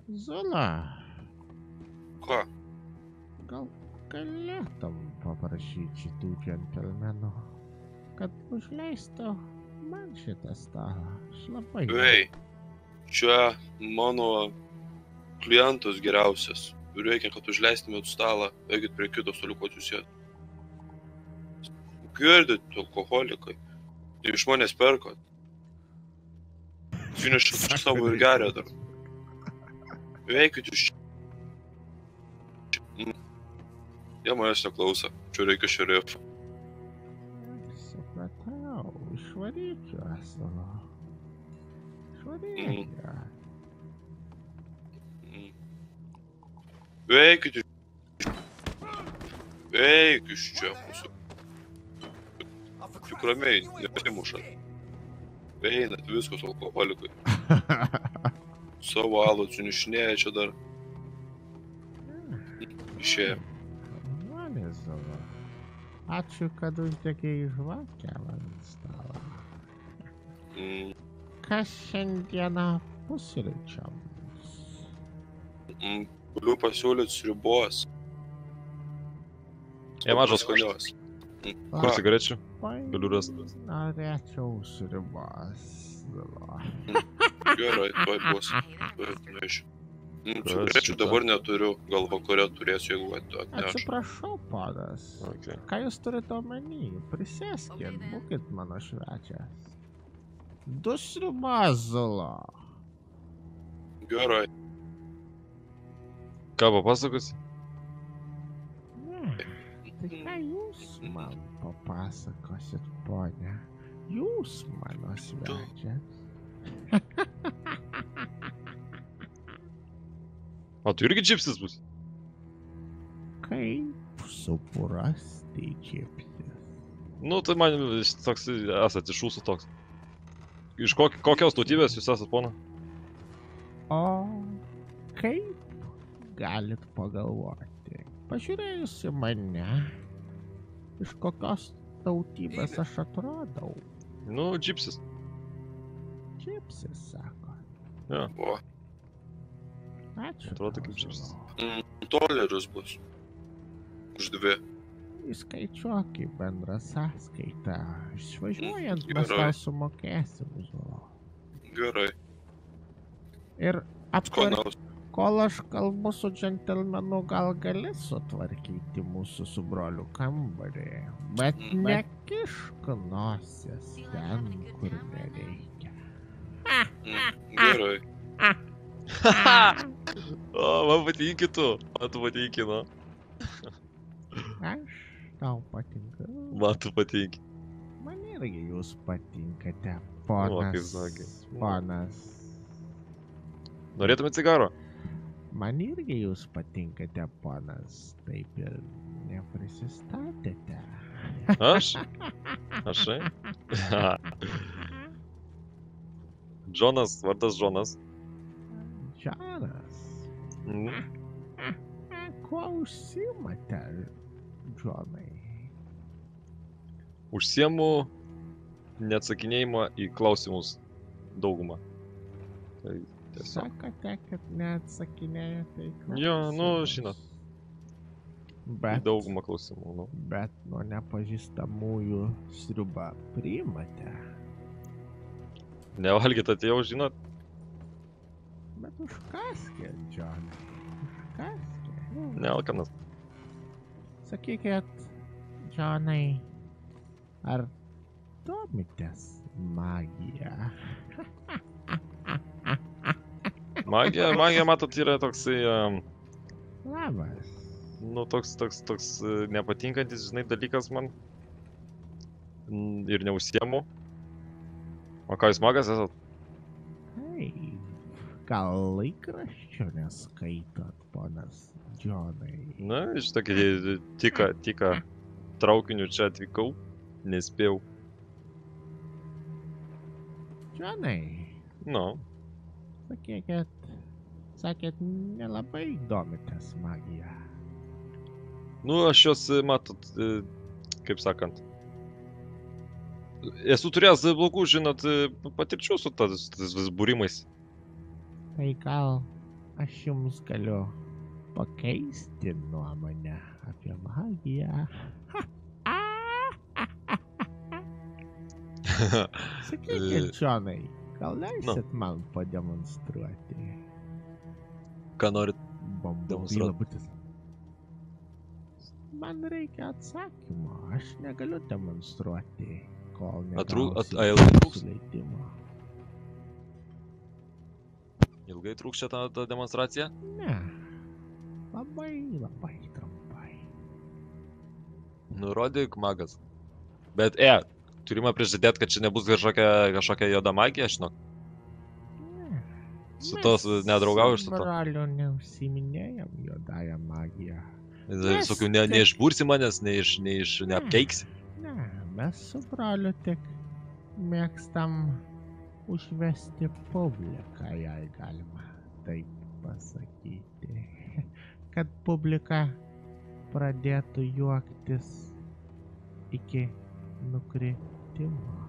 Zula, Ką? gal galėtum paprašyti šitų džentelmenų, kad užleistų man šitą stalą. Aš labai... Ei, čia mano klientas geriausias. Reikia, kad užleistumėt stalą, eikit prie kito staliuko atsisėt. Girdit, alkoholikai. Tai iš manęs perkat. Sunešat iš savo ir geria dar. Eikit iš čia. Jie manęs neklauso. Čia reikia šerifą. Supratau, išvaryk juos, Zula. Išvaryk juos. Eikit iš... Eik iš čia mūsų. Tik ramiai, nepasimušat. Einat, viskas alkoholikai. Savo alų atsinešinėja čia dar. Išėjo. Mane, Zula. Ačiū, kad uždegei žvakę ant stalo. Kas šiandieną pusryčiams? Galiu pasiūlyti sriubos. Mažas skanios. Kur cigarečių? Galiu rasti. Norėčiau sriubos, Zula. Gerai, tuoj bus. Tuoj atnešiu. Cigarečių dabar neturiu, gal vakare turėsiu, jeigu atnešiu. Atsiprašau, ponas. Okay. Ką jūs turite omeny? Prisėskit, būkit mano svečias. 2 sriubas, Zula. Gerai. Ką papasakosi? Ne, tai ką jūs man papasakosit, ponia? Jūs mano svečias. O tu irgi džipsis bus? Kaip suprasti džipsis? Nu, tai man toks esat iš jūsų toks. Iš kokios tautybės jūs esat, pona? O kaip galit pagalvoti? Pažiūrėjus į mane, iš kokios tautybės aš atrodau? Nu, džipsis. Džipsis, sako. Jo. O, Ačiū. Atrodo tau, kaip džipsis. Zula. $2 bus. Už 2. Įskaičiuok į bendrą sąskaitą. Išvažiuojant mes Gerai. tau sumokėsim, Zula. Gerai. Ir aptvark, Skanaus. kol aš kalbu su džentelmenu, gal gali sutvarkyti mūsų su broliu kambarį. Bet nekišk nosies ten, kur nereikia. Gerai. O, man patinki tu. Man tu patinki, nu. Aš tau patinku. Man tu patinki. Man irgi jūs patinkate, O, kaip ponas. sakė. Ponas. Norėtume cigaro? Man irgi jūs patinkate, ponas. Taip ir neprisistatėte. Aš? Aš? Džonas, vardas Džonas. Džonas. Kuo užsiimate, Džonai? Užsiemu neatsakinėjimą į klausimus daugumą. Tai tiesiog. Sakote, kad neatsakinėjate į klausimus. Jo, nu, žinot. Į Bet, daugumą klausimų, nu. bet nuo nepažįstamųjų sriubą priimate. Nevalgyt atėjau, žinot. Bet užkaskit, Džonai. Užkaskit. Nealkanas. Sakykit, Džonai, ar domitės magija? Magija, matot, yra toksai, Labas. nu, toks nepatinkantis, žinai, dalykas man. Ir neužsiemu. O ką jūs magas esat? Gal laikraščio neskaitot, ponas Džonai? Na, iš tokį tiką traukiniu čia atvykau, nespėjau. Džonai, Nu, sakėt, nelabai domitės magiją. nu, aš jos, matot, kaip sakant, esu turėjęs blogų, žinot, patirčių su tais būrimais. Tai gal aš jums galiu pakeisti nuomonę apie magiją. Sakykit, Džonai, gal leisit man pademonstruoti? Ką norit? Bambubyla būtis. Man reikia atsakymo, aš negaliu demonstruoti, kol negausiu jūsų leidimo. Ilgai trūks čia ta demonstracija? Ne, labai trumpai. Nurodyk, magas. Bet, turime prižadėti, kad čia nebus kažkokia juoda magija, žinok. Su tos nedraugauju su to. Mes su broliu neužsiminėjom juodąją magiją. Visokių neišbursi manęs, neapkeiksi. Ne, mes su broliu tik mėgstam užvesti publiką, jei galima taip pasakyti. Kad publika pradėtų juoktis iki nukritimo.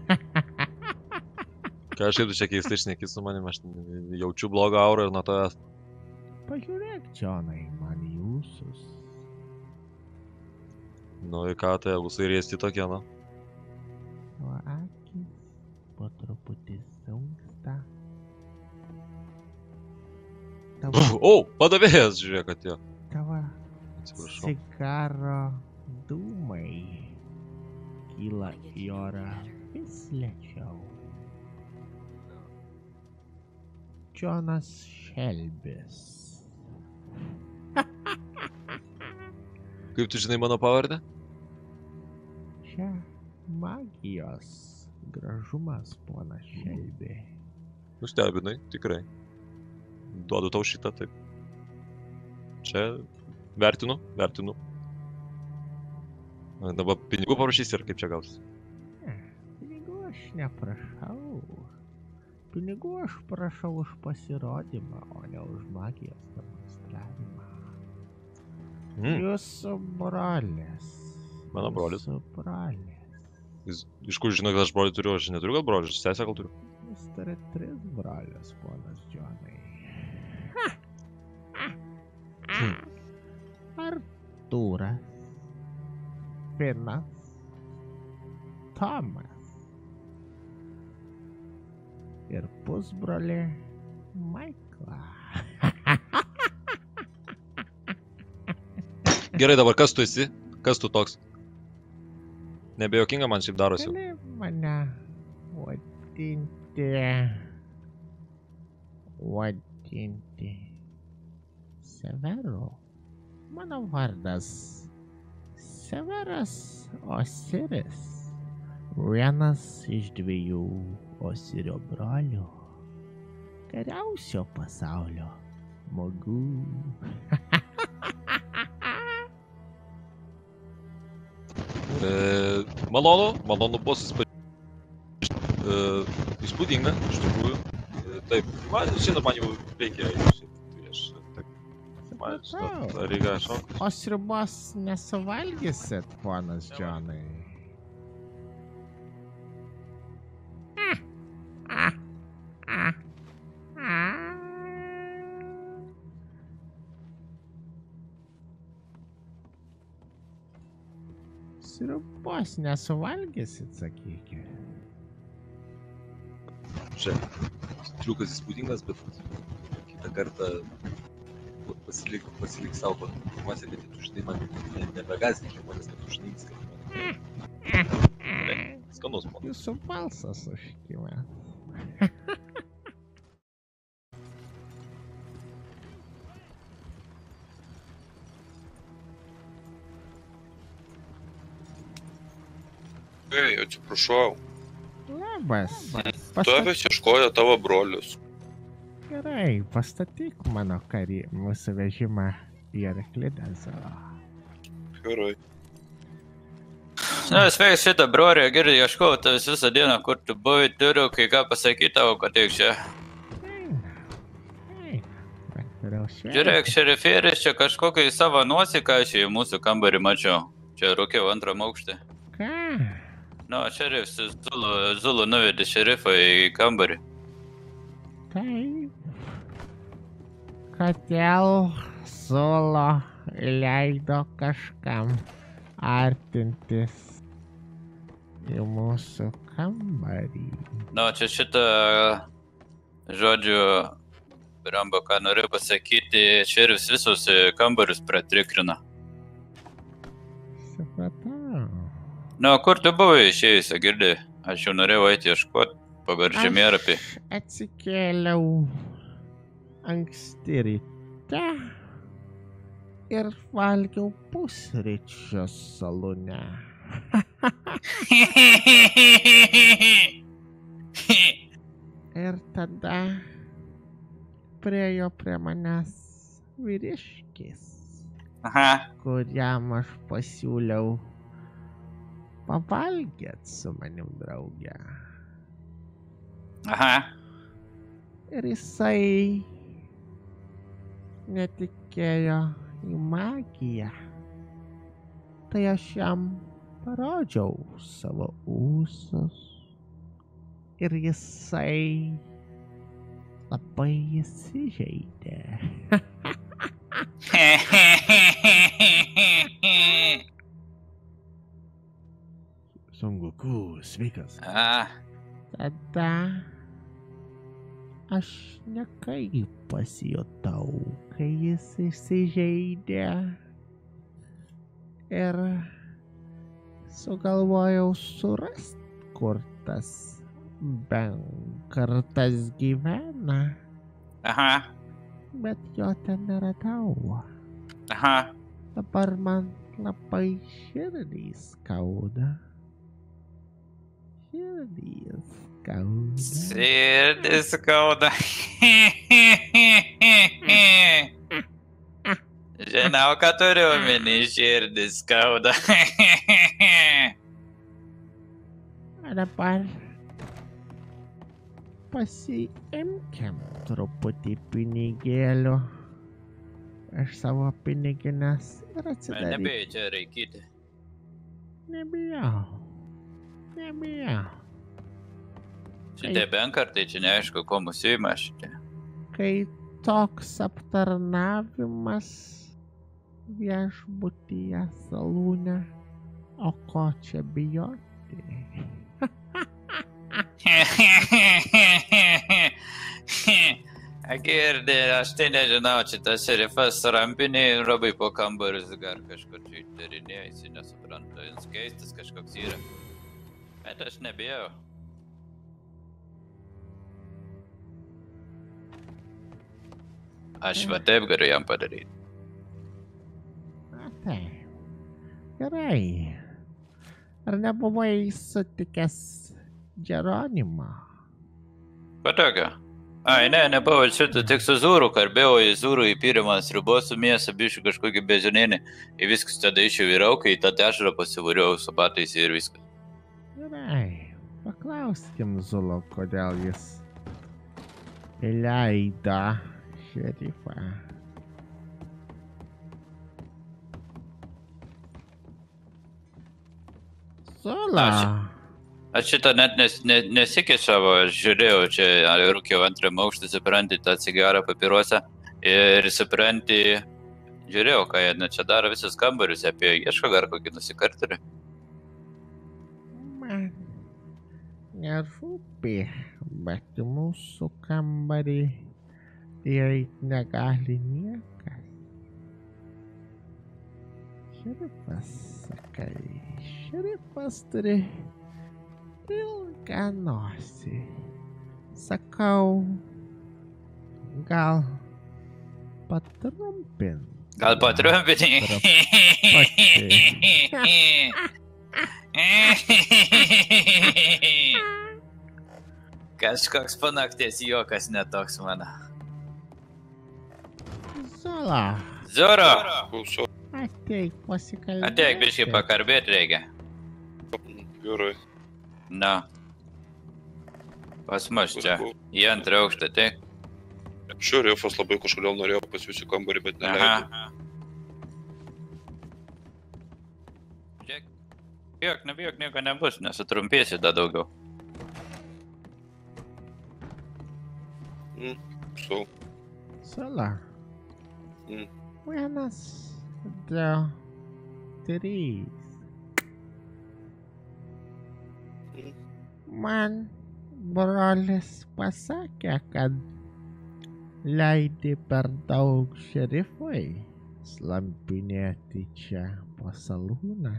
Kažkaip tu čia keistai šneki su manim, aš jaučiu blogą aurą ir nuo tavęs. Pažiūrėk, Džonai, man į ūsus. Nu, į ką tai ūsai riesti tokie, nu? O akis po truputį sunksta. Padavėjas, žiūrėk, atėjo. Tavo Atsiprašau. cigaro dūmai kyla į orą vis lėčiau. Džonas Šelbis. Kaip tu žinai mano pavardę? Čia magijos gražumas, ponas Šelbi. Nustebinai, tikrai. Duodu tau šitą, taip. Čia vertinu. Dabar pinigų parašysi ir kaip čia gausi? Pinigų aš neprašau. Pinigų aš prašau už pasirodymą, o ne už magijos demonstravimą. Jūsų brolis. Mano brolis? Jūsų brolis. Jis iš kur žino, kad aš brolį turiu, aš neturiu gal brolį, aš sesę gal turiu. Jūs turite 3 brolius, ponas Džonai. Artūras, Finas, Tomas ir pusbrolį Maiklą. Gerai, dabar kas tu esi? Kas tu toks? Nebejokinga man šiaip darosi. Gali mane vadinti Severu. Mano vardas Severas Osiris. Vienas iš 2 Osirio brolių. Geriausio pasaulio magų. Malonu buvo susipažinti. Įspūdinga, iš tikrųjų. Taip, šiandien man jau reikia. Reikia šokas. O sriubos nesuvalgysit, ponas Džonai? Sriubos nesuvalgysit, sakykit. Žiūrėk, triukas įspūdingas, bet kitą kartą pasilik savo informaciją, kad tu žinai man nebegąsdink žmonės, kad tu žinai viską. Skanus man. Jūsų balsas užkimė. Ei, atsiprašau. Labas. Tavęs ieškojo tavo brolius. Gerai, pastatyk mano mūsų vežimą į Arklidę. Gerai. Na, sveiks šitą brorį, gerai, ieškau tavęs visą dieną, kur tu buvai, turiu kai ką pasakyti tavo, kad eik čia. Žiūrėk, šerifėris čia kažkokį savo nuosikašį į mūsų kambarį mačiau. Čia rūkiau 2 aukštį. Ką? Nu, šerifs Zulu nuvedė šerifą į kambarį. Taip. kodėl Solo leido kažkam artintis į mūsų kambarį. Nu, čia šitą, žodžiu, Rambo, ką noriu pasakyti, šerifs visus kambarius pratrikrina. Supratau. Nu, kur tu buvai išėjus, girdi? Aš jau norėjau eiti ieškoti pagal žemėlapį. Aš atsikėliau anksti ryte ir valgiau pusryčius salone. Ir tada priėjo prie manęs vyriškis, Aha. kuriam aš pasiūliau pavalgėt su manim drauge. Aha. Ir jisai netikėjo į magiją. Tai aš jam parodžiau savo ūsus. Ir jisai labai įsižeidė. Son Goku, sveikas. Tada aš nekaip pasijutau, kai jis įsižeidė. Ir sugalvojau surast, kur tas Benkartas gyvena. Aha. Bet jo ten neradau. Aha. Dabar man labai širdį skauda. Širdį skauda. Žinau, ką turiu omeny, širdį skauda. Dabar pasiimkim truputį pinigėlių iš savo piniginės ir atsidaryk. Nebijai čia reikyti. Nebijau. Šitie Benkartai čia neaišku, ko mūsų įma šitie. Kai toks aptarnavimas viešbutyje salūne, o ko čia bijoti? Girdi, aš tai nežinau, čia tas šerifas rampiniai labai po kambarius gar kažkur čia įtarinėjo, jis nesupranta, jis keistas kažkoks yra. Bet aš nebijau. Aš va taip galiu jam padaryti. Na taip. Gerai. Ar nebuvai sutikęs Jeronimą? Patokio. Ai, nebuvo šitą, tik su Zūru kalbėjau, į Zūrų įpyrė man sriubos su mėsa, biškiu kažkokį bežinėnį. Ir viskas tada išėjau į rauką, į tą tešrą pasivariau su batais ir viskas. Gerai. Paklauskim Zulo, kodėl jis įleido šerifą. Zula. Aš šitą net nesikešavo, aš žiūrėjau, čia rūkiau antrą aukštą, supranti, tą cigarą papirosą ir supranti, žiūrėjau, ką jie čia daro visus kambarius, apie ieško gar kokį nusikartėlį. Man nerūpi, bet į mūsų kambarį įeit negali niekas. Šerifas, sakai, šerifas turi ilgą nosį. Sakau, gal patrumpint. Gal patrumpinti? Kažkoks panakties juokas netoks mano. Zula. Zoro! Klausau. Ateik pasikalbėti. Ateik, biškai pakalbėti reikia. Gerai. Na. Pas mus čia. Į antrą aukštą, ateik. Šerifas labai kažkodėl norėjo pas jūsų kambarį, bet neleido. Žiūrėk, nebijok, nieko nebus, nesutrumpėsi dar daugiau. Sau. Sala, Vienas, du, trys. Man brolis pasakė, kad leidi per daug šerifui slampinėti čia po salūną.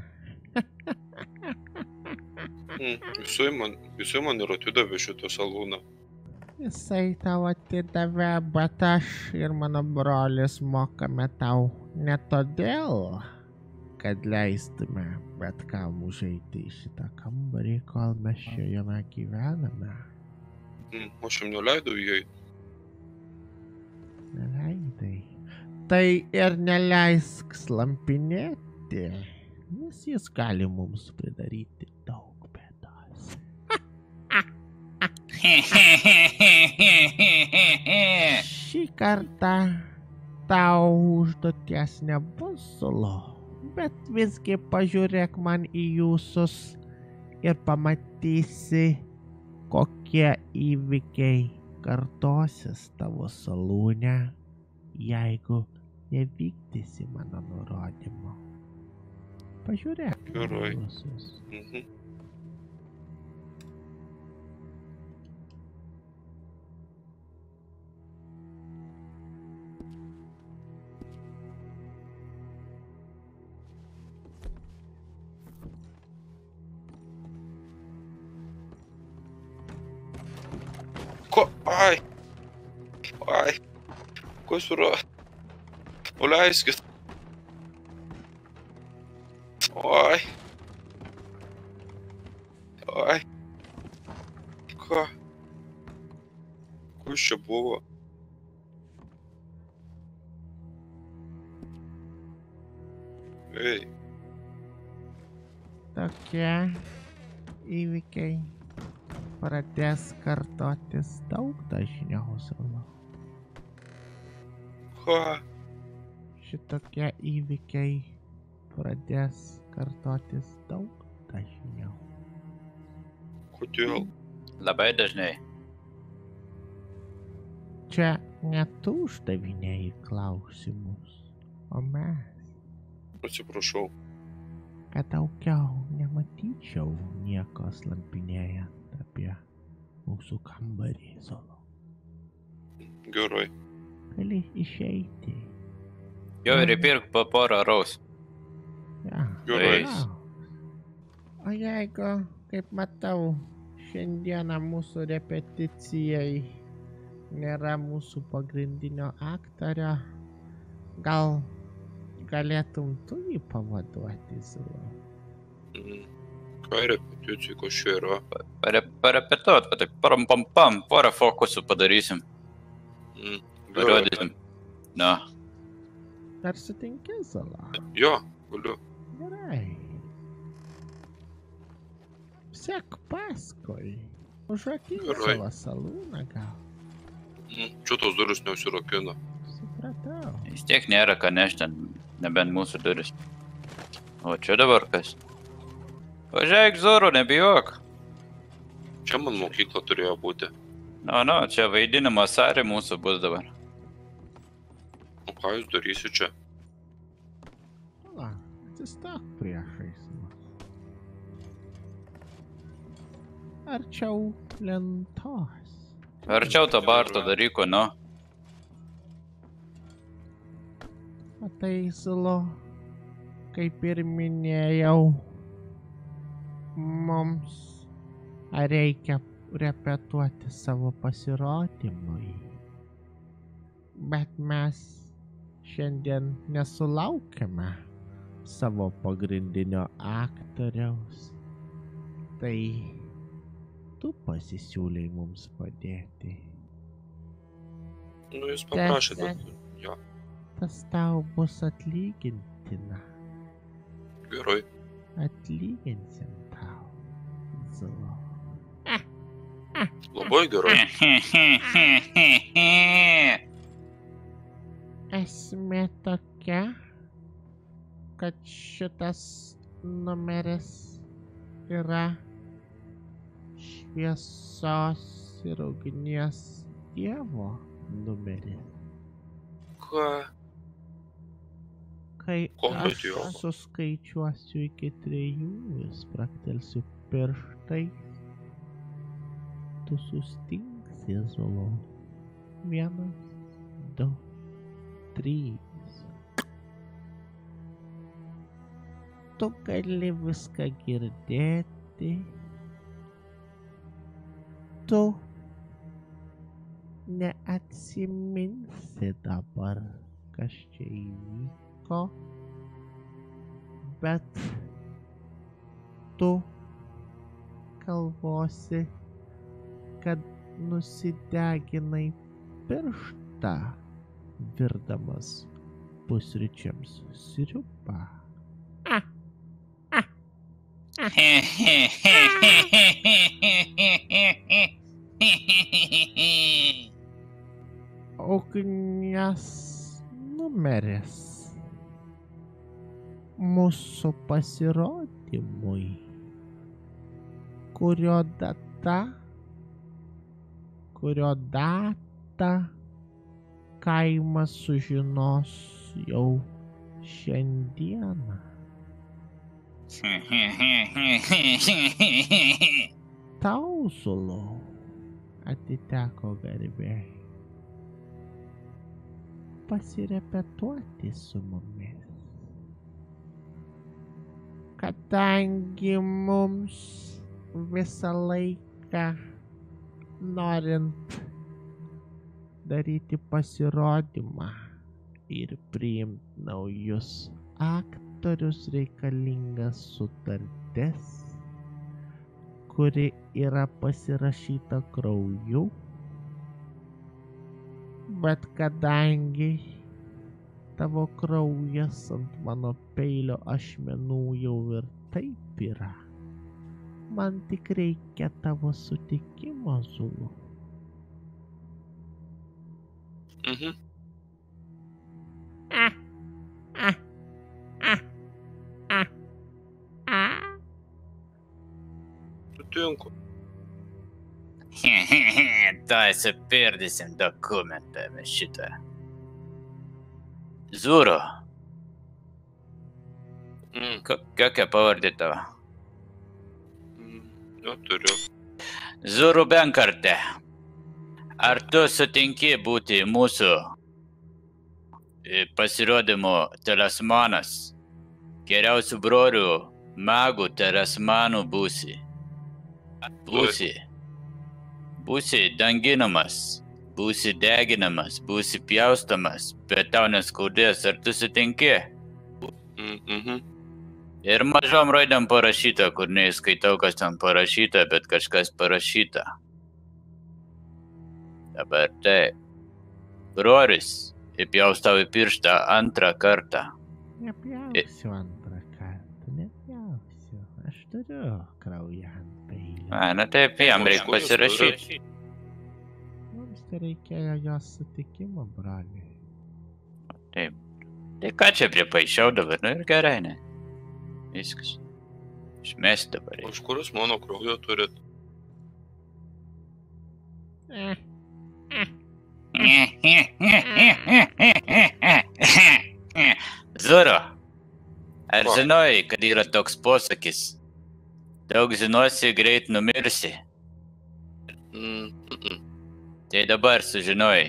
Jisai man ir atidavė šitą salūną. Jisai tau atidavė, bet aš ir mano brolis mokame tau ne todėl, kad leistume bet kam užeiti į šitą kambarį, kol mes šioje gyvename. Aš jam neleidau įeiti. Neleidai. Tai ir neleisk slampinėti, nes jis gali mums pridaryti daug bėdos. Šį kartą tau užduoties nebus, Zulu, bet visgi pažiūrėk man į jūsus ir pamatysi, kokie įvykiai kartosis tavo salūne, jeigu nevykdysi mano nurodymo. Pažiūrėk į Gerai. jūsus. Ko? Ai. Kas yra? Leiskit. Oi. Ką? Kas čia buvo? Ei. Tokie įvykiai pradės kartotis daug dažniau, Zulu. Ką? Šitokie įvykiai pradės kartotis daug dažniau. Kodėl? Labai dažnai. Čia ne tu uždavinėjai klausimus, o mes, Atsiprašau. kad daugiau nematyčiau nieko slampinėjant apie mūsų kambarį, Zulu. Gerai. Gali išeiti. Jo ir įpirk po porą raus. Ja. Gerai. O jeigu, kaip matau, šiandieną mūsų repeticijai nėra mūsų pagrindinio aktorio, gal galėtum tu jį pavaduoti, Zulu? Ką repeticijų, kas čia yra? Parepetuot, va taip, pam, porą fokusų padarysim. Gerai. Parodysim. Na, Ar sutinki, Zulu? Jo, galiu. Gerai. Sek paskui. Užrakink Gerai. savo salūną, gal. Čia tos durys neusirakina. Supratau. vis tiek nėra ką nešti, nebent mūsų duris. O čia dabar kas? Važiuok, Zoro, nebijok. Čia man mokykla turėjo būti. Nu, čia vaidinimo sarė mūsų bus dabar. O ką jūs darysi čia? Na, atsistok priešais mus. Arčiau lentos. Arčiau to barto daryko, nu. Matai, Zulu, kaip ir minėjau, mums reikia repetuoti savo pasirodymui. Bet mes šiandien nesulaukėme savo pagrindinio aktoriaus. Tai tu pasisiūlei mums padėti. Nu, jūs paprašėte. Jo, Tas tau bus atlygintina. gerai. Atlyginsim tau, Zulu. Labai gerai. Esmė tokia, kad šitas numeris yra šviesos ir ugnies dievo numeris. Ką? Kai Kokio aš idioto? suskaičiuosiu iki 3, spraktelsiu pirštais, tu sustingsi, Zulu. 1, 2, 3. Tu gali viską girdėti. Tu neatsiminsi dabar, kas čia įvyko, bet tu galvosi, kad nusideginai pirštą, virdamas pusryčiams sriubą. Ugnies numeris mūsų pasirodymui, kurio datą kaimas sužinos jau šiandieną. Tau, Zulu, atiteko garbė pasirepetuoti su mumis, kadangi mums visą laiką norint daryti pasirodymą ir priimti naujus aktorius reikalingas sutartis, kuri yra pasirašyta krauju, bet kadangi tavo kraujas ant mano peilio ašmenų jau ir taip yra, man tik reikia tavo sutikimo, Zulu. Sutinku. Tai supirdysim dokumentą mes šitą. Zuru. Kokia pavardė tavo? Turiu. Zuru Benkartė. Ar tu sutinki būti mūsų pasirodymo talismanas? Geriausių brolių magų talismanų būsi. Būsi danginamas, būsi deginamas, būsi pjaustamas, bet tau neskaudės, ar tu sutinki? Ir mažom raidėm parašyta, kur neįskaitau, kas ten parašyta, bet kažkas parašyta. Dabar taip. Brolis, įpjaustau į pirštą antrą kartą. Nepjausiu antrą kartą, nepjausiu. Aš turiu kraują ant peilio. Na taip, jam reikia pasirašyti. Mums tai reikėjo jos sutikimo, broliai. Taip. Tai ką čia pripaišiau dabar, nu ir gerai, ne? Viskas. Išmesti dabar. Iš kurios mano kraujo turit? Zuru, ar žinojai, kad yra toks posakis? Daug žinosi, greit numirsi. Tai dabar sužinojai.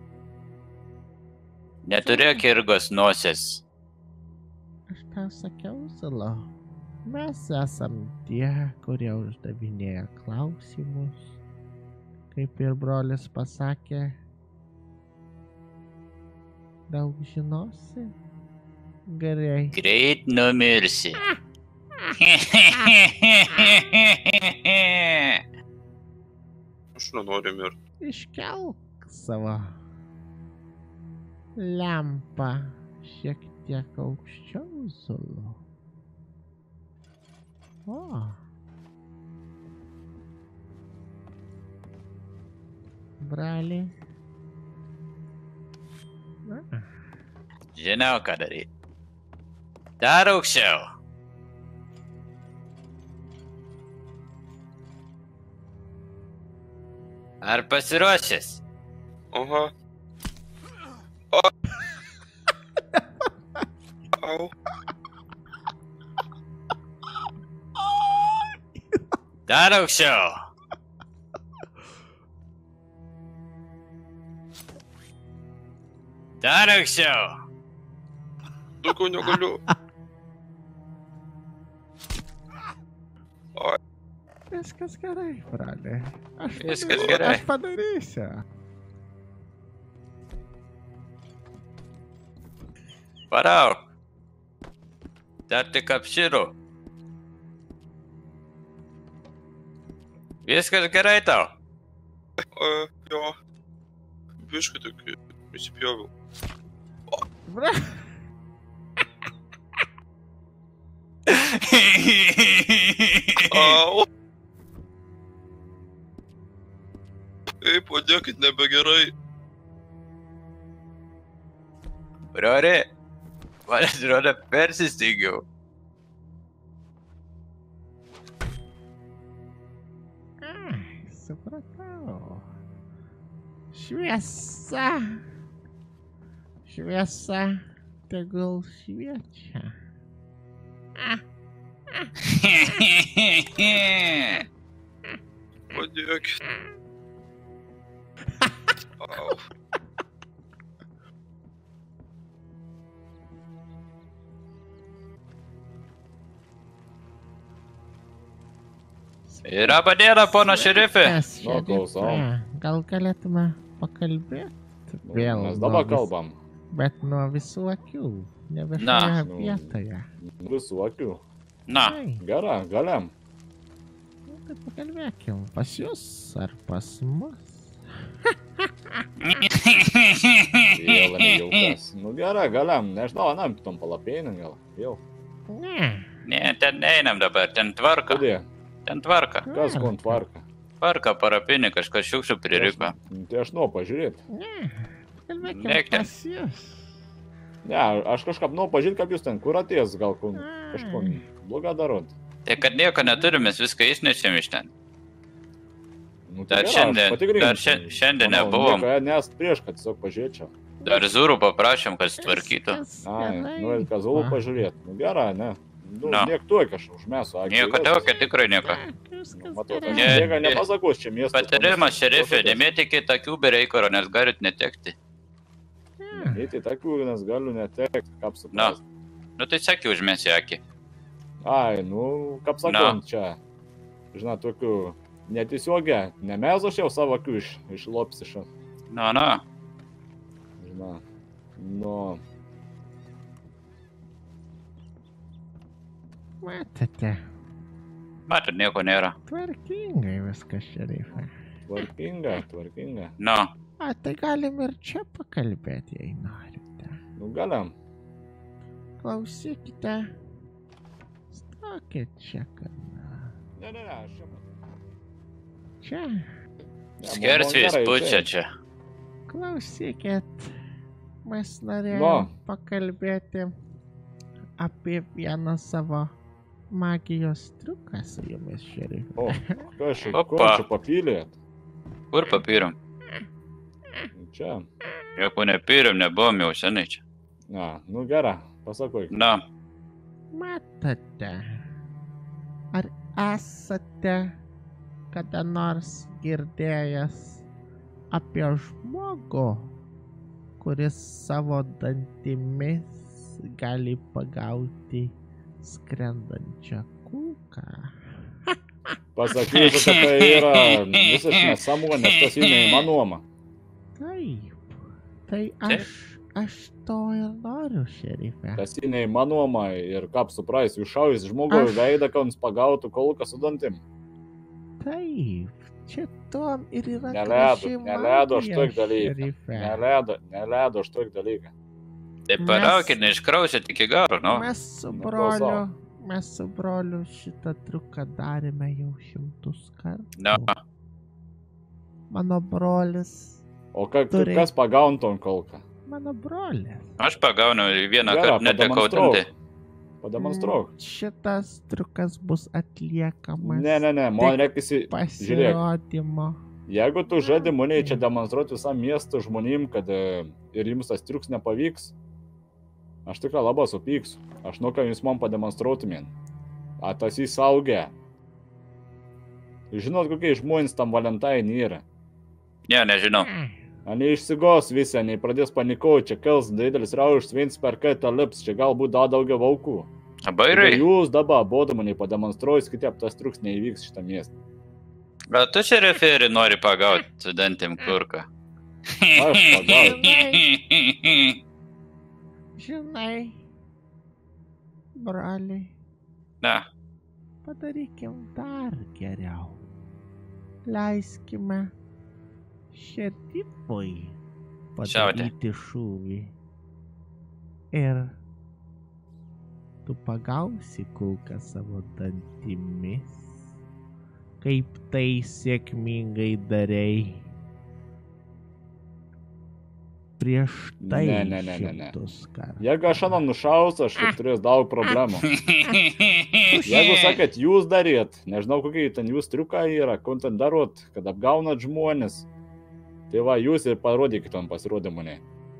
Neturėk irgos nosies. Aš tau sakiau, Zulu, mes esam tie, kurie uždavinėja klausimus. Kaip ir brolis pasakė, daug žinosi, gerai. Greit numirsi. Aš nenoriu mirti. Iškelk savo lempą šiek tiek aukščiau, Zulu. O. Brali. Žinau, ką daryti. Dar aukščiau. Ar pasiruošęs? Aha. Au. Dar aukščiau. Dar aukščiau. Daugiau negaliu. Viskas gerai, brali. Viskas gerai. Aš padarysiu. Parauk. Dar tik apširu. Viskas gerai tau. Jo. Biškai tokį įsipjoviau. Bra. Au. Ei, padėkit, nebegerai. Brori, man atrodo persisteigiau. Supratau. Šviesa. Šviesa tegul šviečia. Padėkit. Au. Labą dieną, pono šerifė. Nu, klausau. Gal galėtume pakalbėti? Vėl. Mes dabar kalbam. Bet nuo visų akių, ne Na. viešoje Nu. vietoje. Visų akių. Na, Ai, Gerai, galiam. nu, tai pakalbėkim. Pas jūs ar pas mus? Vėl jau kas. Nu gerai, galiam. Nežinau, anam tom palapėnėm gal. Vėl. Ne. ne, ten neinam dabar, ten tvarka. Kodėl? Ten tvarka. Kas kon tvarka? Tvarka parapinį, kažkas šiukščių pririko. Tai aš noriu pažiūrėti. Ne. Pakalbėkim Lėkti. pas jūs. Ne, aš kažkaip noriu pažiūrėti, kaip jūs ten kur atėjęs, gal kažko blogą darot. Tai kad nieko neturim, mes viską išnešėm iš ten. Nu, Dar gerai, aš šiandien- patikrinsiu. dar šiandien Manau, nebuvom. nieko Nes prieš, kad tiesiog pažiūrėčiau. Dar Zūrų paprašėm, kad sutvarkytų. Viskas Ai, gerai. nu ir kazulų pažiūrėti. Nu gerai, ne. Nu, Na. niek tuoj kažkaip užmesu. Nieko tokio, tikrai nieko. Viskas Matau, gerai. Ne. jėga nepasakos čia miestas. Patarimas šerifė, nemėtikit akių be reikaro, nes galit netekti. Nei tai tokių, nes galiu netekti, kaip Na. supras. Nu tai sakė, užmesi akį. Ai, nu, kaip Na. sakant, čia. Žinai, tokių netiesiogiai, nemezu aš jau savo akių iš lopsišą. Na. Žinai, nu, Matote, Matot, nieko nėra. tvarkingai viskas, šerifai. tvarkinga. Na, A, tai galim ir čia pakalbėti, jei norite. Nu, galiam. Klausykite. Stokit čia, kad... Ne, aš čia. Čia. Ne, skersvės man gerai, pučia čia. Klausykit. Mes Nu. norėjom pakalbėti apie vieną savo magijos triuką su jumis, šerifai. O, kas čia, Opa. ko čia papylėt? Kur papyrim? Čia. Jeigu nepyrim, nebuvom jau senai čia. Na, nu gerai, pasakuok. Na, Matote, ar esate kada nors girdėjęs apie žmogų, kuris savo dantimis gali pagauti skrendančią kulką? Pasakysiu, kad tai yra visiškai nesąmonė, tas jau neįmanoma. Taip, tai aš to ir noriu, šerifė. Tas jau neįmanoma ir kaip suprais, jūs šaujus žmogui Aš- veidą, kad jums pagautų kolką su dantim. Taip, čia tom ir yra Neleido aš magija, tokį dalyką. šerife. Neleido aš tokį dalyką. tai paraukit, neiškrausit iki garo, nu. Mes su broliu šitą triuką darėme jau 100 kartų. Na, Mano brolis. O Turi. kas pagauntom kolką? Mano brolis. aš pagaunu vieną Gerai, kartą netekau dantį. Pademonstruok. Šitas triukas bus atliekamas. Ne, man reikisi, žiūrėk, Pasirodymo. jeigu tu žadi mane čia demonstruoti visam miesto žmonėm, kad ir jums tas triuks nepavyks, Aš tikrai labai supyksiu. Aš kad jūs man pademonstruotumėn. A tas įsaugė. Žinot, kokie žmonės tam Valentainį yra? Ne, nežinau. Ani išsigos visi, ani pradės panikuoti, čia kels didelis raušas, viens per kitą lips, čia galbūt dar daugiau vaukų. Bairai. Jūs dabar bodamani pademonstruojus, kitaip tas truks neįvyks šitą miestą. Gal tu čia referį nori pagauti studentim kurką? Aš pagauti. Žinai, broliai, Na, padarykim dar geriau. Leiskime šerifui padaryti šūvį. Ir tu pagausi kulką savo dantimis, kaip tai sėkmingai darei. Prieš tai Ne. šimtus kartų. Jeigu aš aną nušausiu, aš tik turės daug problemų. Jeigu sakėt, jūs darėt, nežinau, kokie ten jūs triukai yra, ko ten darot, kad apgaunat žmonės, tai va, jūs ir parodykit tam pasirodymui.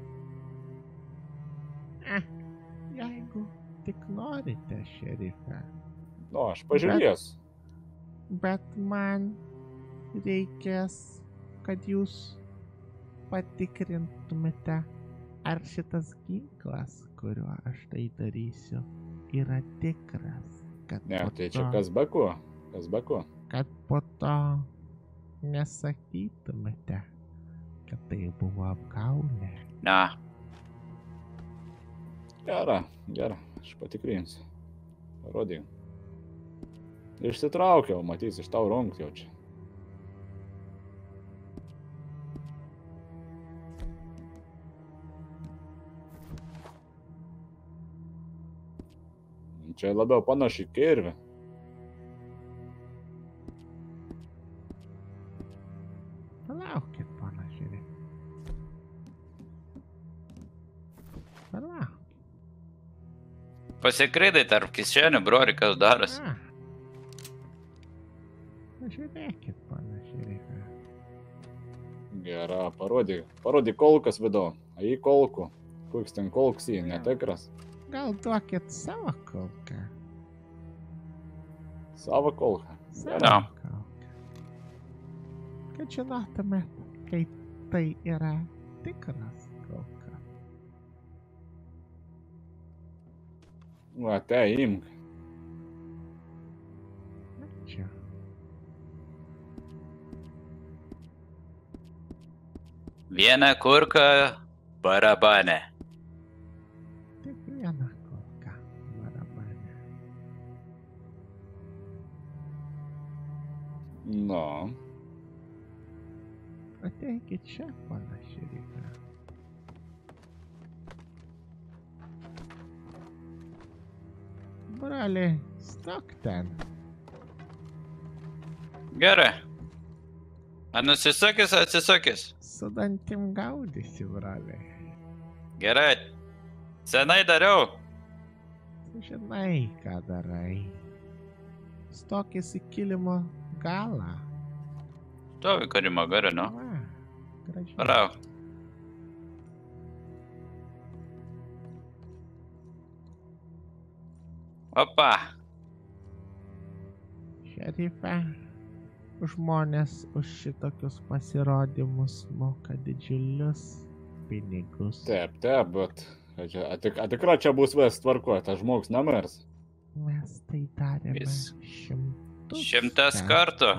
Jeigu tik norite, šerife. Nu, aš pažiūrėsiu. Bet man reikės, kad jūs patikrintumėte, ar šitas ginklas, kuriuo aš tai darysiu, yra tikras. Kad Ne, po tai čia to- kas be ko? Kas be ko? Kad po to nesakytumėte, kad tai buvo apgaulė. na. Gera, aš patikrinsiu. Parodyk. Išsitraukiau, matys, iš tau rankų jau čia. Čia labiau panaši kirvė. Palaukit, pana šerife. Palaukit. Pasikreidai tarp kišenių, brori, kas daras. Pažiūrėkit, pana šerife. Gera, parodyk kolkas vidau. Į kolku. Koks ten kolks į, netikras. Gal duokit savo kolką. Savo kolką. Savo Ja. kolką. Kad žinotumėt, kaip tai yra tikras kolka. Va, te imk. Ačiū. Viena kurka barabane. Tik vieną kolką barabane. Nu. Ateikit čia, pana šerife. Broliai, stok ten. Gerai. Ar nusisukęs, atsisukęs? Su dantim gaudysi, broliai. Gerai. Senai dariau. Žinai, ką darai. Stokis į kilimo galą. Stovi karimo gari, nu. Va, gražiai. Parau. Opa. Šerife, žmonės už šitokius pasirodymus moka didžiulius pinigus. Taip, bet tikrai čia bus vis tvarkoje, tas žmogus nemirs. Mes tai darėme Vis. 100 kartų.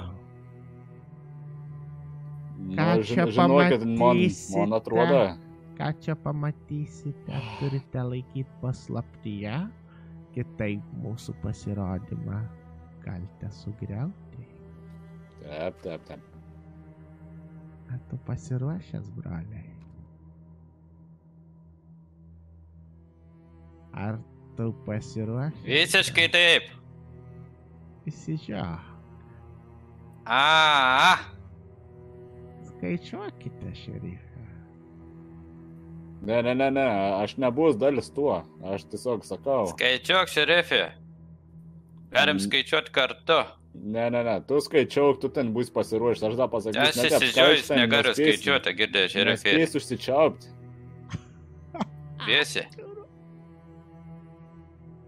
Ką Nu, čia žinokit, pamatysite? man atrodo, Ką čia pamatysite, turite laikyti paslaptyje, kitaip mūsų pasirodymą galite sugriauti. taip. Ar tu pasiruošęs, broliai? Ar tu pasiruošęs? Visiškai taip. Įsižiūrėk. Skaičiuokite, šerife. Ne, aš nebus dalis tuo, aš tiesiog sakau. Skaičiuok, šerifė. Galim skaičiuoti kartu. Ne, tu skaičiauk, tu ten bus pasiruošęs, aš dar pasakysiu. Aš įsidžiaujuсь, negaliu skaičiuoti, girdėjau, šerifė. Nespės užsičiaupti. Viesi.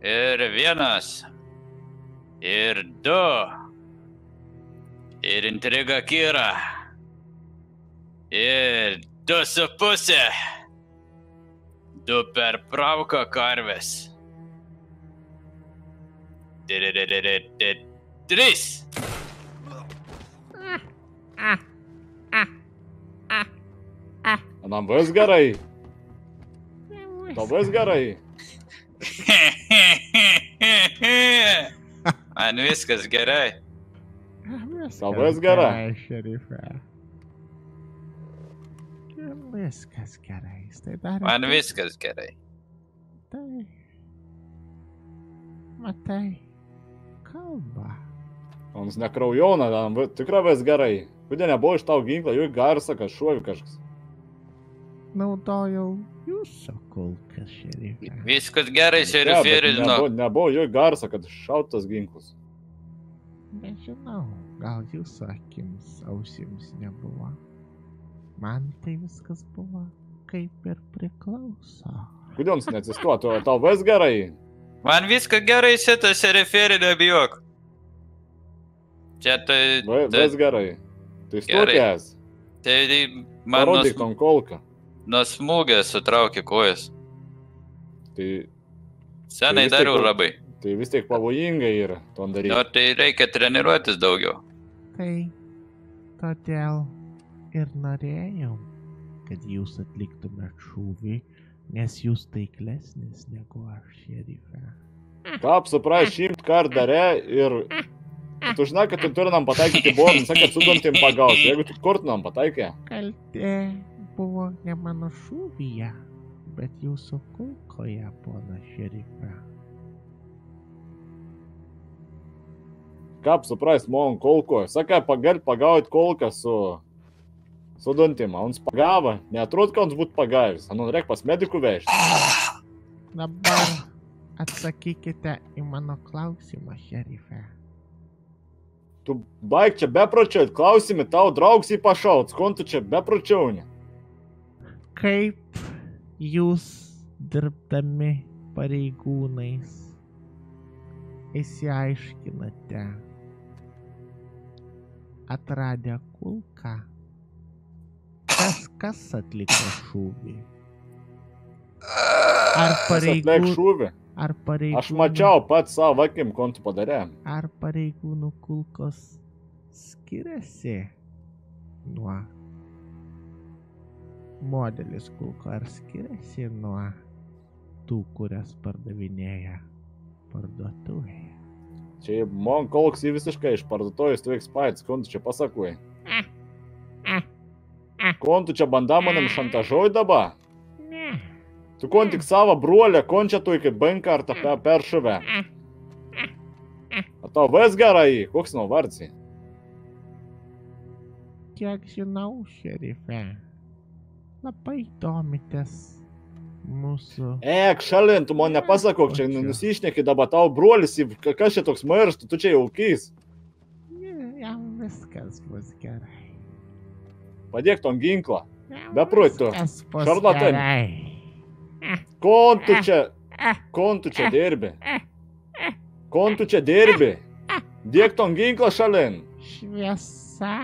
Ir 1. Ir 2. Ir intriga Kira. Ir 2,5. 2 per prauką karves. 3. Anam vis gerai. Tau vis gerai. Man viskas gerai. Savas gerai. Šerife. Viskas gerai. Tai dar. Man viskas gerai. Tai. Matai. Kalba. Mums nekraujona, tikrai vis gerai. Kodėl nebuvo iš tau ginklą, jų garsa, kad šuovi kažkas. Naudojau jūsų kulkas, šerife. Viskas gerai, šerifėri, žinau. Nebuvo jų garsa, kad šautas ginklas. Nežinau, gal jūsų akims, ausims nebuvo. Man tai viskas buvo kaip ir priklauso. Kodėl jums neatsistuotų, tau vis gerai? Man viskas gerai, šitą šerifėri nebijok. Čia tai... Vis gerai. Tai stokės. Tai man Parodyk ton kolką. nuo smūgio sutraukė kojas. Tai Senai vis dariau tiek- labai. Tai vis tiek pavojinga yra ton daryti. Nu, tai reikia treniruotis daugiau. Tai todėl ir norėjau, kad jūs atliktumėt šūvį, nes jūs taiklesnis negu aš, šerife. Ką supras 100 kart darė ir... Tu žinai, kad tu turi nam pataikyti buvo, nes kad sudantim pagausi. Jeigu tu kurt nam pataikė. Kaltė buvo ne mano šūvyje, bet jūsų kulkoje, pona šerife. Ką supras, mon kolko. Sakai, gali pagauti kolką su dantim. Ons pagavo. Neatrodo, kad ons būtų pagavęs. Anu reikia pas medikų vežti. Dabar atsakykite į mano klausimą, šerife. Tu baig čia bepračiaut. Klausimi, tau draugs į pašauts. Kon tu čia bepračiauni? Kaip jūs dirbdami pareigūnais išsiaiškinate, atradę kulką, kas atliko šūvį? Atleik šūvį. Ar pareigūnų, Aš mačiau pats savo akim, kon tu padarė. ar pareigūnų kulkos skiriasi nuo modelis kulko, ar skiriasi nuo tų, kurias pardavinėja parduotuvėje? Čia mon kolks į visiškai iš parduotuvės tu ekspaitis. Kon tu čia pasakuoji? Kon tu čia bandamanam šantažuoji dabar? Ne. Tu kon tik savo brolę, kon čia tu iki bankartą peršuvę. O tau vis gerai, koks nuo vardsį? Kiek žinau, šerife, labai domitės mūsų... Ek, šalin, tu man nepasakok, čia nusišneki dabar tau brolis, kas čia toks mairstų, tu čia jaukys. Jam viskas bus gerai. Padėk ton ginklą. Jam Beprot tu. viskas bus Šarlatan. gerai. Kon tu čia dirbi? Kon tu čia dirbi? Dėk ton ginklą šalin. Šviesa.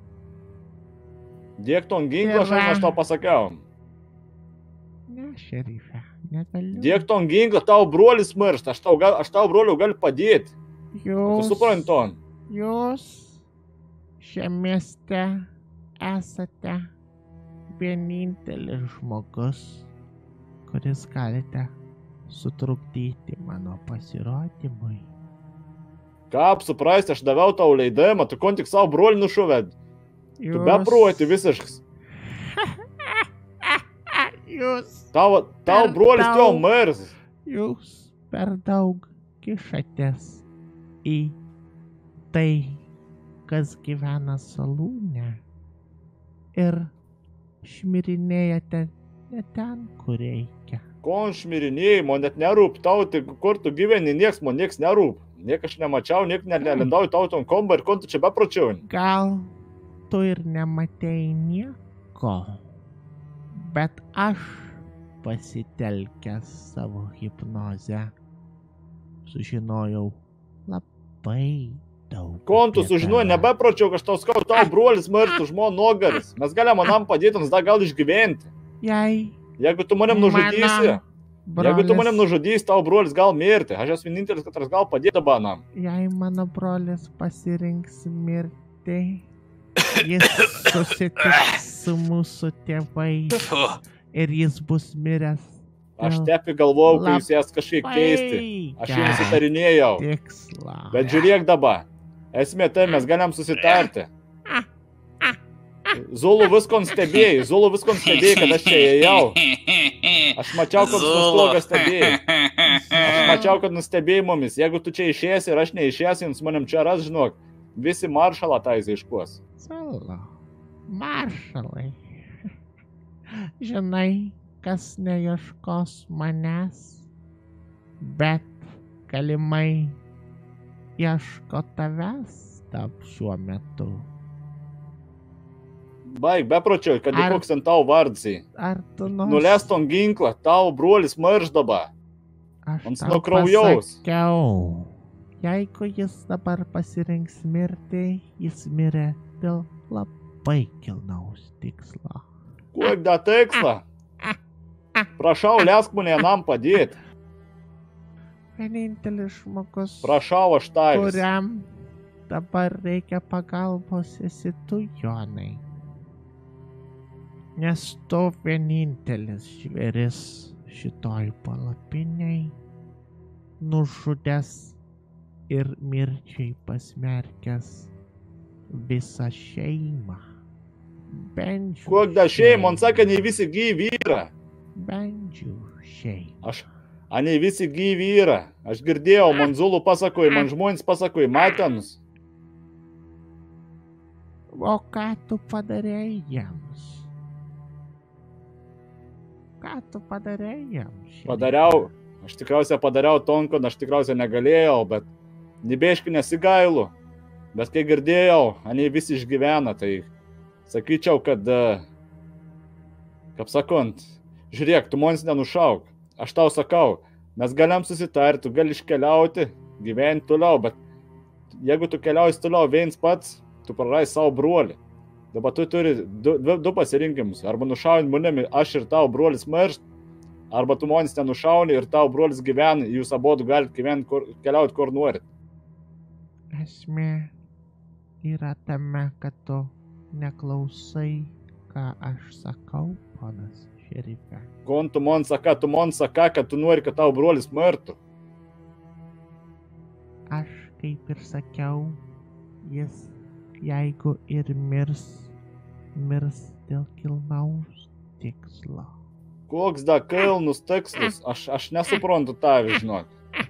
Dėk ton ginklą šalin, aš tau pasakiau. Ne, šerife, negaliu. Dėk ton ginklą, tau brolis miršta, aš tau broliu galiu padėti. Tu Jūs, supranti ton? jūs šiame mieste esate vienintelis žmogus, kuris galite sutrukdyti mano pasirodymui. Ką suprasti, aš daviau tau leidimą, tu kon tik savo brolį nušuvėt. Tu beproti visiškas. Jūs Tau brolis daug- tau mirs. Jūs per daug kišatės į tai, kas gyvena salūne ir šmirinėjate ne ten, kur reikia. Kon šmirinėjai, man net nerūp, tau tik kur tu gyveni, nieks nerūp. Niek aš nemačiau, niek nelindau į tau ton kombą ir kon tu čia bepračiau. Gal tu ir nematei nieko, bet aš pasitelkęs savo hipnozę sužinojau labai daug. Kon tu apie sužinoji, tave. nebepročiau, kad aš tau skau, tau brolis mirtų, žmona nugaris. Mes galim manam padėti, mums dar gal išgyventi. Jeigu tu manim nužudysi, tau brolis gal mirti. Aš esu vienintelis, kad gal padėti banam. Jei mano brolis pasirinks mirti, jis susitiks su mūsų tėvais ir jis bus miręs. Aš tepi galvojau, kai jūs jas kažkaip keisti. Aš jau susitarinėjau. Tikslą. Bet žiūrėk dabar. Esmė tai, mes galim susitarti. Zulu visko stebėjai, kad aš čia ėjau. Aš mačiau, kad nustogas stebėjai. Aš mačiau, kad nustebėjai mumis. Jeigu tu čia išėsi ir aš neišėsiu, jums manim čia ras, žinok. Visi maršalą taizai iškuos. Zulu, maršalai. Žinai, kas neieškos manęs, bet galimai ieško tavęs šiuo metu. Baig, bepročioj, kad koks ant tau vardsai. Ar tu nors... Nuleston ginklą, tau brolis mirš dabar. Aš tau pasakiau, jeigu jis dabar pasirinks mirtį, jis mirė dėl labai kilnaus tikslo. Kuo da tikslą? Prašau, lesk mane nam padėti. Vienintelis žmogus, prašau, aš tavęs, kuriam dabar reikia pagalbos, esi tu, Jonai. Nes tu vienintelis žvėris šitoj palapiniai, nužudęs ir mirčiai pasmerkęs visą šeimą. Bendžių kuo da šeimą, man sakė, nei visi gyvi yra. Bendžių šeimą. Nei visi gyvi yra. Aš girdėjau, man Zulu pasakoja, man žmonės pasakoja, matėms. O ką tu padarei jiems? Padariau. Aš tikriausiai padariau tonko, aš tikriausiai negalėjau, bet nebeiškai nesigailu. Bet kai girdėjau, nei visi išgyvena, tai sakyčiau, kad, kaip sakant, žiūrėk, tu mums nenušauk. Aš tau sakau, mes galim susitarti, tu gali iškeliauti, gyventi toliau, bet jeigu tu keliausi toliau viens pats, tu prarai savo brolį. Dabar tu turi du pasirinkimus. Arba nušauni manimi, aš ir tau brolis miršt, arba tu manis nenušauni ir tau brolis gyvena, jūs abudu galite keliauti kur norit. Esmė yra tame, kad tu neklausai, ką aš sakau, ponas šerife. Kon tu man saka, kad tu nori, kad tau brolis mirtų. Aš kaip ir sakiau, jis, jeigu ir mirs dėl kilnaus tikslo. Koks da kilnus tikslas? Aš nesuprantu tavį, žinok.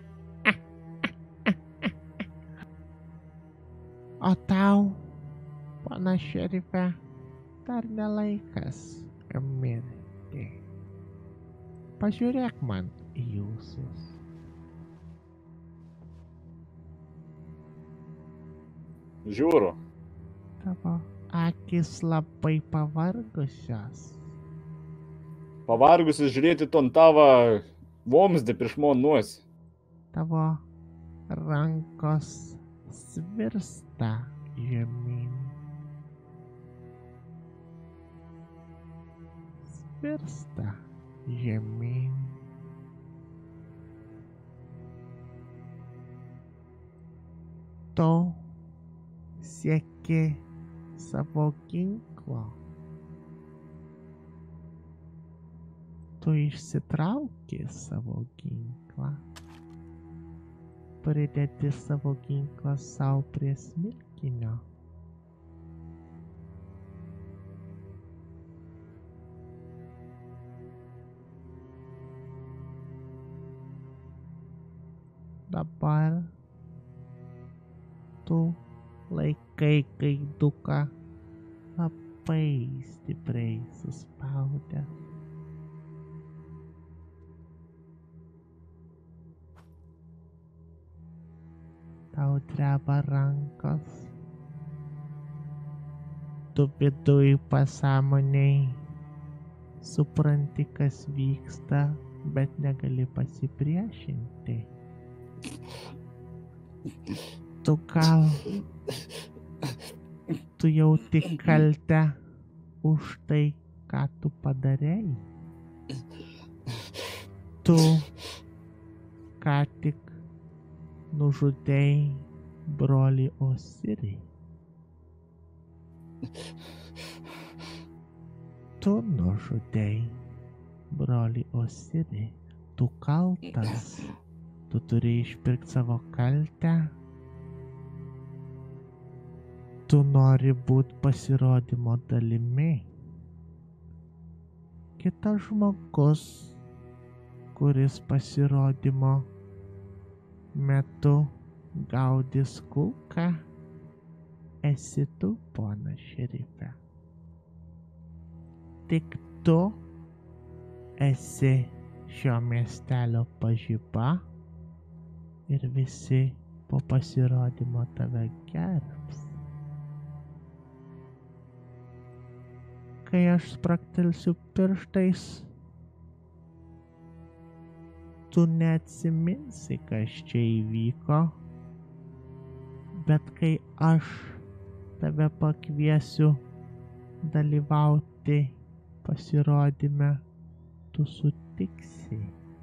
O tau, pana šerife, dar nelaikas mirti. Pažiūrėk man į jūsus. Žiūriu. Tavo akis labai pavargusios. Pavargusios žiūrėti ton tavo vomsdį prieš monuos. Tavo rankos svirsta žemyn. Tu sieki savo ginklo. Tu išsitrauki savo ginklą. Pridedi savo ginklą sau prie smilkinio. Dabar tu laikai gaiduką labai stipriai suspaudęs. Tau dreba rankos. Tu viduj pasąmoniai supranti, kas vyksta, bet negali pasipriešinti. Tu gal... Tu jauti kaltę už tai, ką tu padarei? Tu ką tik nužudei brolį Osirį. Tu nužudei brolį Osirį. Tu kaltas. Tu turi išpirkti savo kaltę. Tu nori būti pasirodymo dalimi. Kitas žmogus, kuris pasirodymo metu gaudys kulką, esi tu, ponas šerife. Tik tu esi šio miestelio pažiba ir visi po pasirodymo tave gerbs. Kai aš spraktelsiu pirštais, tu neatsiminsi, kas čia įvyko, bet kai aš tave pakviesiu dalyvauti pasirodyme, tu sutiksi.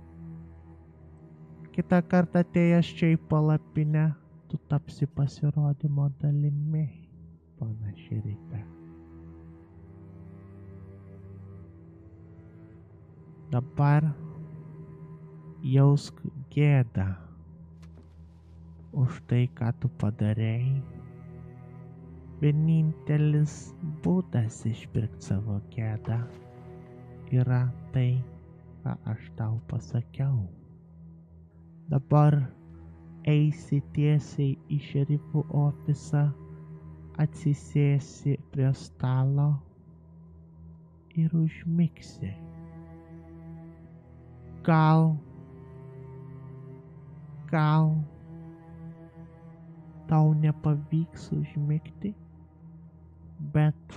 Kitą kartą atėjęs čia į palapinę, tu tapsi pasirodymo dalimi, pana šerife. Dabar jausk gėdą už tai, ką tu padarei. Vienintelis būdas išpirkti savo gėdą yra tai, ką aš tau pasakiau. Dabar eisi tiesiai į šerifų ofisą, atsisėsi prie stalo ir užmigsi. Gal tau nepavyks užmigti, bet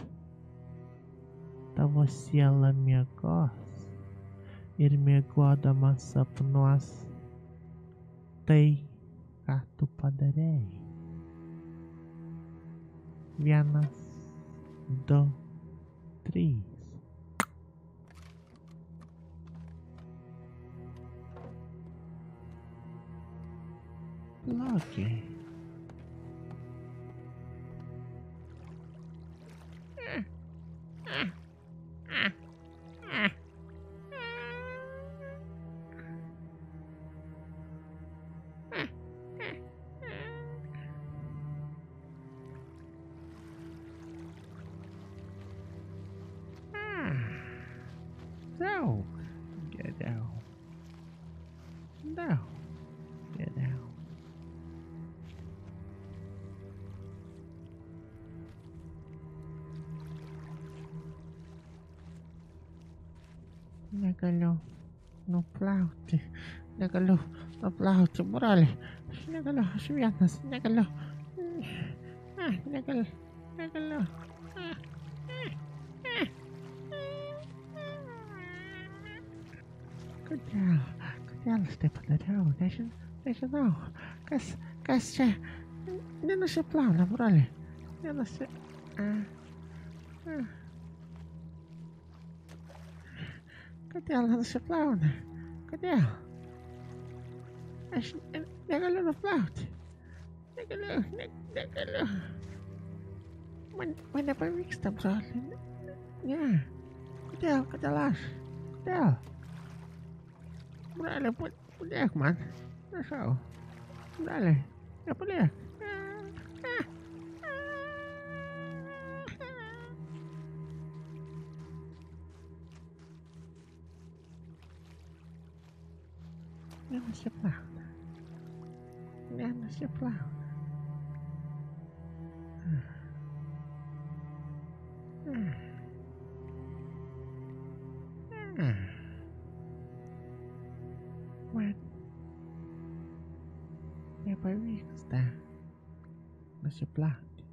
tavo siela miegos ir miegodamas sapnuos tai, ką tu padarei. 1, 2, 3. Blogiai. Daug geriau. Daug geriau. Negaliu nuplauti, broli. Aš negaliu, aš vienas, negaliu. Negaliu. Kodėl aš tai padariau? Nežinau. Kas čia? Nenusiplauna, broli. Kodėl nenusiplauna? Kodėl? Aš negaliu nuplauti. Negaliu. Man nepavyksta, broli. Ne. Kodėl aš? Kodėl? Broli, padėk man. Prašau. Broli, nepadėk. Nenusiplauna. Man nepavyksta nusiplauti.